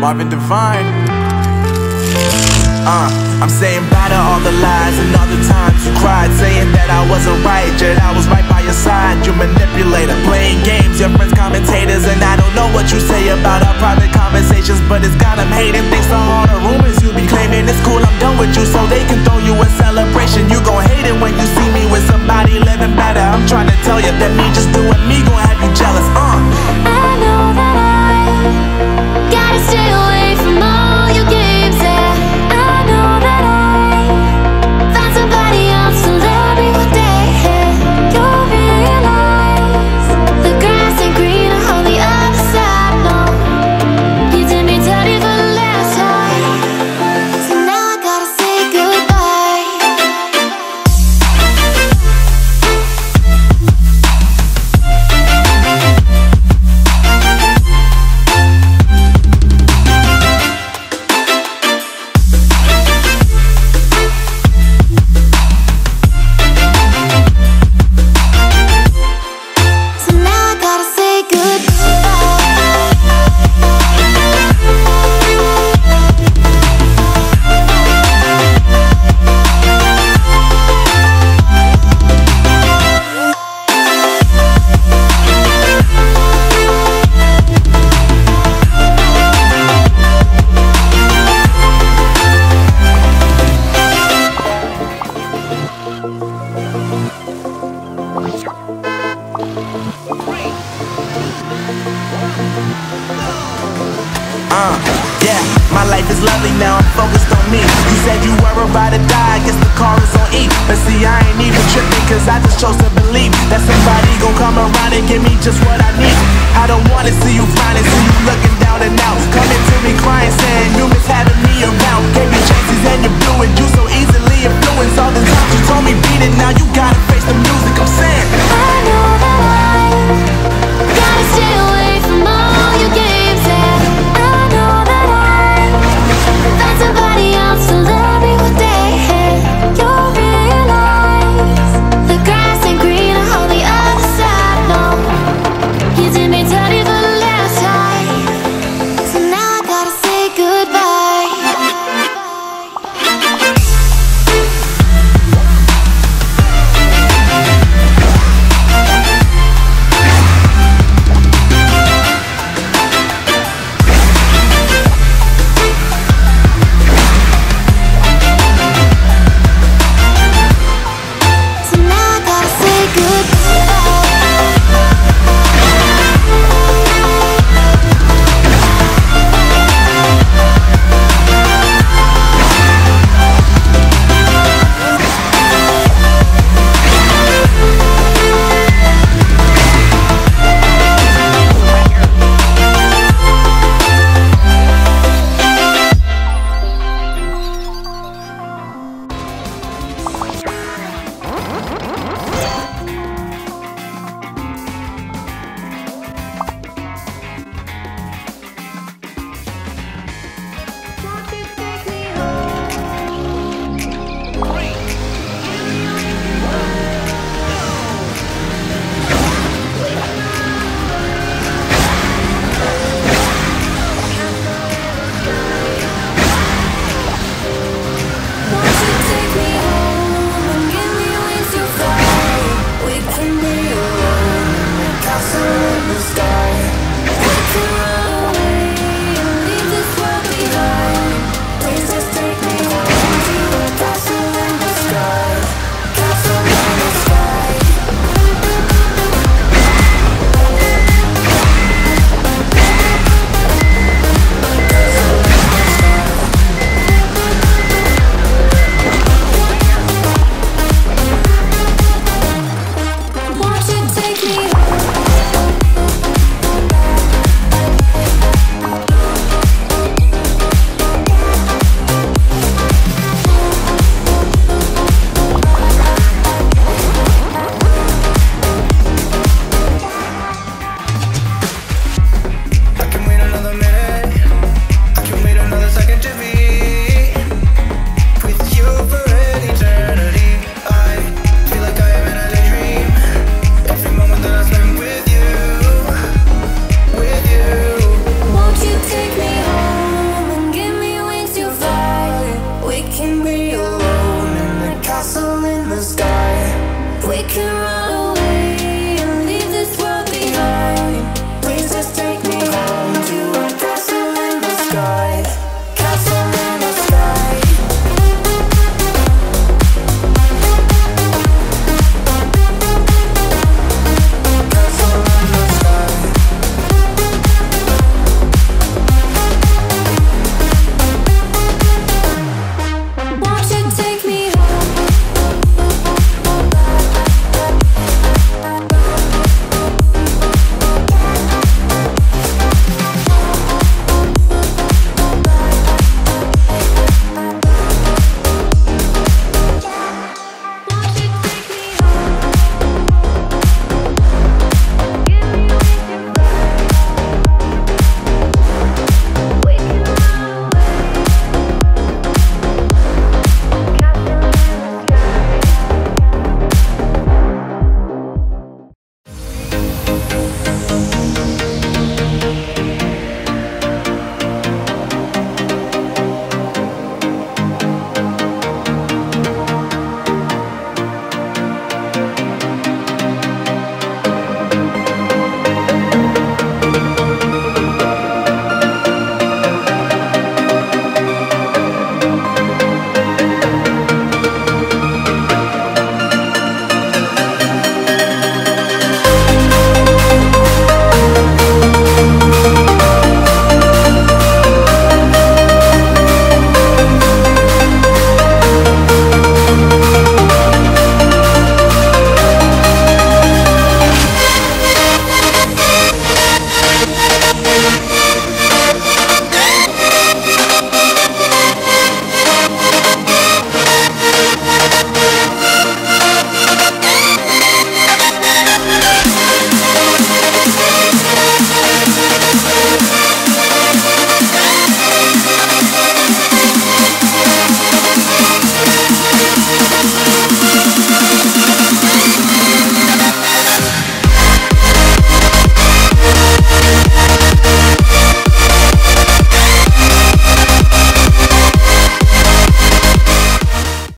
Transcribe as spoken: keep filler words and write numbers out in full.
Marvin Devine. Uh, I'm saying bye to all the lies and all the times you cried, saying that I wasn't right, yet I was right by your side. You manipulator, playing games, your friends commentators, and I don't know what you say about our private conversations, but it's got them hating. Thanks to all the rumors you be claiming. It's cool, I'm done with you, so they can throw you a celebration. You gon' hate it when you see me with somebody living better. I'm trying to tell you that me just doing me gon' have you jealous. Uh. I know that I gotta stay away from all your games, yeah. I know that I found somebody else to love me one day, yeah. You'll realize the grass ain't greener on the other side, no. You did me dirty for the last time, so now I gotta say goodbye. So now I gotta say Uh, yeah, my life is lovely now, I'm focused on me. You said you were about to die, I guess the car is on E. But see, I ain't even tripping, cause I just chose to believe that somebody gon' come around and give me just what I need. I don't wanna see you frowning, see you looking down and out, coming to me crying, saying you miss having me around. Gave you